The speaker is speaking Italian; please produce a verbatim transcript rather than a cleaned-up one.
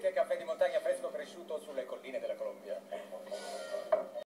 Sentite caffè di montagna fresco cresciuto sulle colline della